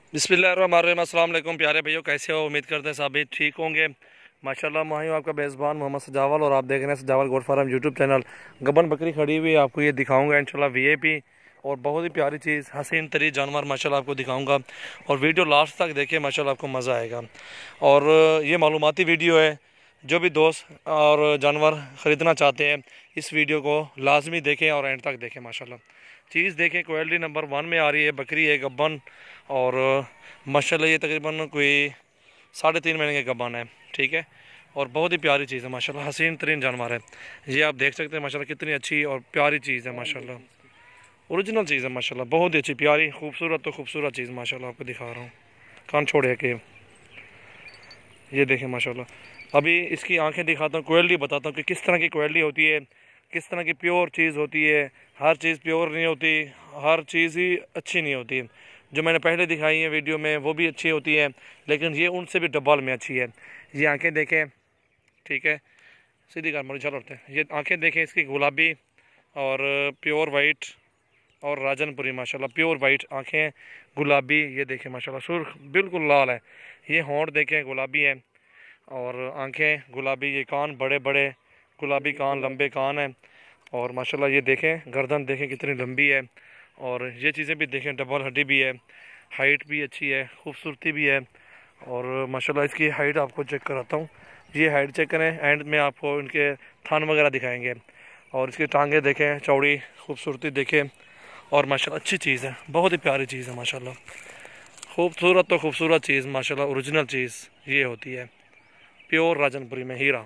बिस्मिल्लाहिर्रहमानिर्रहीम। अस्सलाम वालेकुम प्यारे भाइयों, कैसे हो? उम्मीद करते हैं सभी ठीक होंगे। माशाल्लाह मैं हूं आपका मेज़बान मोहम्मद सजावल और आप देख रहे हैं सजावल गोट फार्म यूट्यूब चैनल। गबन बकरी खड़ी हुई है, आपको ये दिखाऊंगा इंशाल्लाह वीआईपी और बहुत ही प्यारी चीज़, हसीन तरीन जानवर माशाल्लाह आपको दिखाऊंगा। और वीडियो लास्ट तक देखिए, माशाल्लाह आपको मज़ा आएगा। और ये मालूमाती वीडियो है, जो भी दोस्त और जानवर ख़रीदना चाहते हैं इस वीडियो को लाजमी देखें और एंड तक देखें। माशाल्लाह चीज़ देखें, क्वालिटी नंबर 1 में आ रही है। बकरी है गब्बन और माशाल्लाह ये तकरीबन कोई 3.5 महीने के गब्बन है, ठीक है। और बहुत ही प्यारी चीज़ है माशाल्लाह, हसीन तरीन जानवर है। ये आप देख सकते हैं माशाल्लाह कितनी अच्छी और प्यारी चीज़ है माशाल्लाह, ओरिजिनल चीज़ है माशाल्लाह, बहुत ही अच्छी प्यारी खूबसूरत तो खूबसूरत चीज़ माशाल्लाह आपको दिखा रहा हूँ। कान छोड़े के ये देखें माशाल्लाह। अभी इसकी आंखें दिखाता हूँ, क्वालिटी बताता हूँ कि किस तरह की क्वालिटी होती है, किस तरह की प्योर चीज़ होती है। हर चीज़ प्योर नहीं होती, हर चीज़ ही अच्छी नहीं होती। जो मैंने पहले दिखाई है वीडियो में वो भी अच्छी होती है, लेकिन ये उनसे भी डबल में अच्छी है। ये आंखें देखें, ठीक है, सीधी कर मुझे चल उठते हैं। ये आंखें देखें इसकी, गुलाबी और प्योर वाइट और राजनपुरी माशाल्लाह, प्योर वाइट आंखें, गुलाबी। ये देखें माशाल्लाह, सुर्ख बिल्कुल लाल है। ये होंठ देखें गुलाबी है और आंखें गुलाबी। ये कान बड़े बड़े गुलाबी कान, लंबे कान हैं। और माशाल्लाह ये देखें गर्दन देखें कितनी लंबी है। और ये चीज़ें भी देखें, डबल हड्डी भी है, हाइट भी अच्छी है, खूबसूरती भी है। और माशाल्लाह इसकी हाइट आपको चेक कराता हूँ। ये हाइट चेक करें, एंड में आपको इनके थान वगैरह दिखाएंगे। और इसकी टांगें देखें चौड़ी, खूबसूरती देखें। और माशाल्लाह अच्छी चीज़ है, बहुत ही प्यारी चीज़ है माशाल्लाह, खूबसूरत तो खूबसूरत चीज़ माशाल्लाह, ओरिजिनल चीज़ ये होती है, प्योर राजनपुरी में हीरा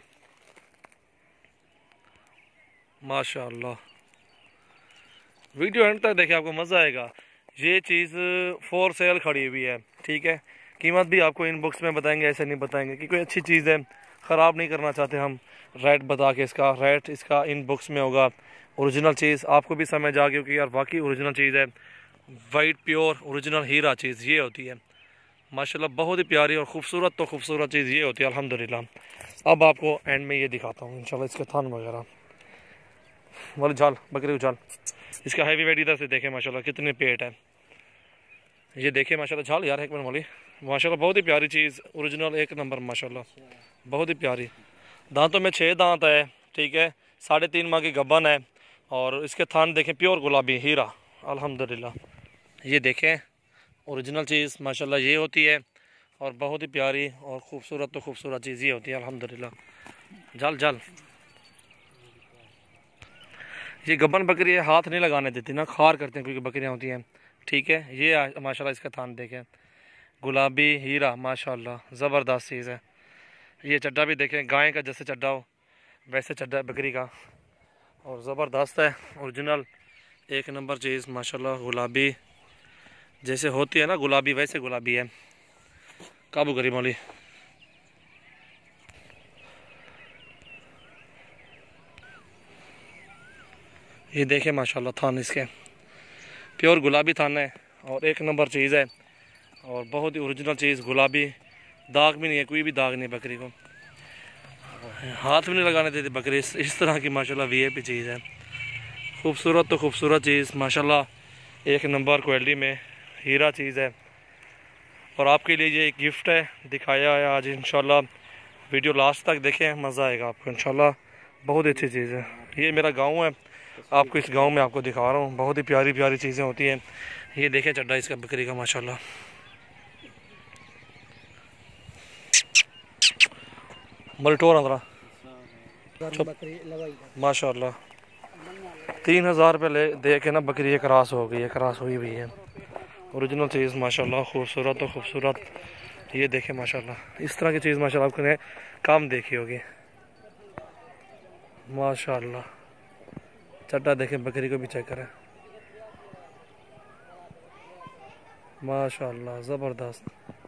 माशाल्लाह। वीडियो एंड तक देखिए, आपको मज़ा आएगा। ये चीज़ फॉर सेल खड़ी हुई है, ठीक है। कीमत भी आपको इन बुक्स में बताएंगे, ऐसे नहीं बताएंगे कि कोई अच्छी चीज़ है, ख़राब नहीं करना चाहते हम। रेट बता के इसका रेट इसका इन बुक्स में होगा। ओरिजिनल चीज़ आपको भी समझ आ गई कि यार वाकई ओरिजिनल चीज़ है, वाइट प्योर ओरिजिनल हीरा चीज़ ये होती है माशाल्लाह। बहुत ही प्यारी और ख़ूबसूरत तो खूबसूरत चीज़ ये होती है अल्हम्दुलिल्लाह। अब आपको एंड में ये दिखाता हूँ इंशाल्लाह, इसके थान वगैरह वाली झाल, बकरी उछाल, इसका हैवी वेट इधर से देखें माशाल्लाह कितने पेट है। ये देखें माशाल्लाह झाल यार, एक मिनट वाली माशाल्लाह, बहुत ही प्यारी चीज़, ओरिजिनल एक नंबर माशाल्लाह, बहुत ही प्यारी। दांतों में 6 दांत है, ठीक है, 3.5 माह की गब्बन है। और इसके थान देखें प्योर गुलाबी हीरा अल्हम्दुलिल्लाह। ये देखें ओरिजिनल चीज़ माशाल्लाह ये होती है। और बहुत ही प्यारी और ख़ूबसूरत तो खूबसूरत चीज़ ये होती है अल्हम्दुलिल्लाह। जल जल ये गब्बन बकरी है, हाथ नहीं लगाने देती ना, खार करते हैं क्योंकि बकरियां होती हैं, ठीक है। ये माशाल्लाह इसका थान देखें, गुलाबी हीरा माशाल्लाह, ज़बरदस्त चीज़ है। ये चड्डा भी देखें, गाय का जैसे चड्डा हो वैसे चड्डा है बकरी का, और ज़बरदस्त है, ओरिजिनल एक नंबर चीज़ माशाल्लाह। गुलाबी जैसे होती है ना गुलाबी, वैसे गुलाबी है। काबू करी मौली। ये देखें माशाल्लाह थान इसके प्योर गुलाबी थान है और एक नंबर चीज़ है। और बहुत ही ओरिजिनल चीज़, गुलाबी, दाग भी नहीं है, कोई भी दाग नहीं बकरी को, हाथ भी नहीं लगाने देती बकरी। इस तरह की माशाल्लाह वीआईपी चीज़ है, खूबसूरत तो खूबसूरत चीज़ माशाल्लाह, एक नंबर क्वालिटी में हीरा चीज़ है। और आपके लिए ये एक गिफ्ट है, दिखाया है आज इंशाल्लाह। वीडियो लास्ट तक देखें, मज़ा आएगा आपको इंशाल्लाह, बहुत अच्छी चीज़ है। ये मेरा गांव है, आपको इस गांव में आपको दिखा रहा हूँ, बहुत ही प्यारी प्यारी चीज़ें होती हैं। ये देखें चड्डा इसका बकरी का माशाल्लाह, मल्टोर अंदरा माशाल्लाह। 3,000 रुपये ले दे के ना बकरी ये क्रॉस हो गई है, क्रॉस हुई हुई है, ओरिजिनल चीज़ माशाल्लाह, खूबसूरत तो खूबसूरत। ये देखें माशाल्लाह, इस तरह की चीज़ माशाल्लाह आपने कम देखी होगी माशाल्लाह। चड्डा देखें, बकरी को भी चेक करें माशाल्लाह, ज़बरदस्त।